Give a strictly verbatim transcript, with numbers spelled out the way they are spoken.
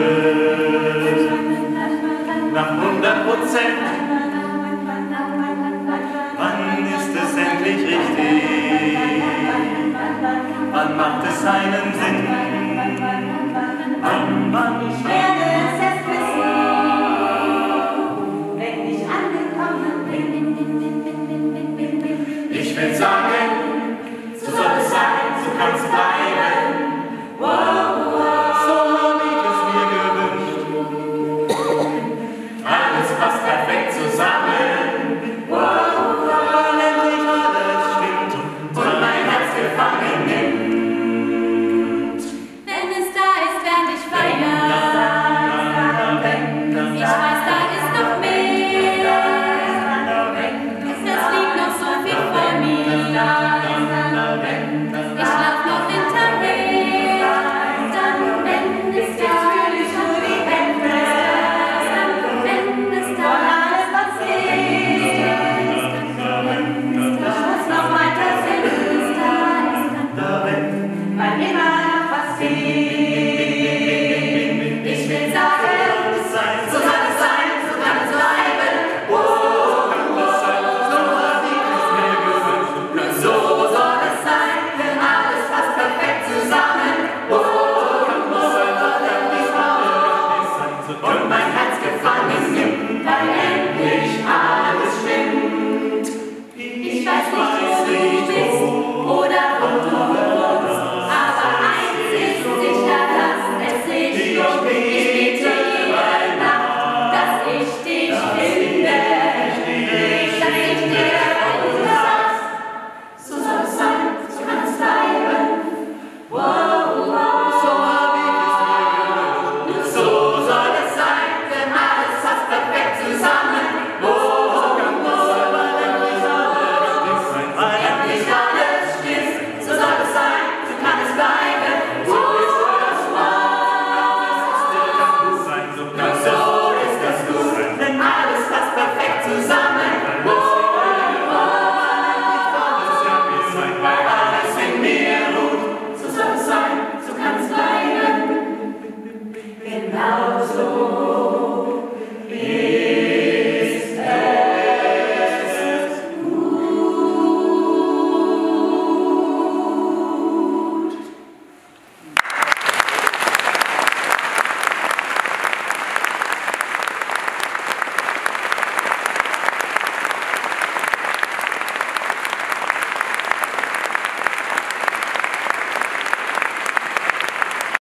Gefühl nach hundert Prozent. Wann ist es endlich richtig? Wann macht es einen Sinn? Wann, wann? Ich werde es erst wissen, wenn ich angekommen bin. Ich will sagen, so soll es sein, so kann es bleiben.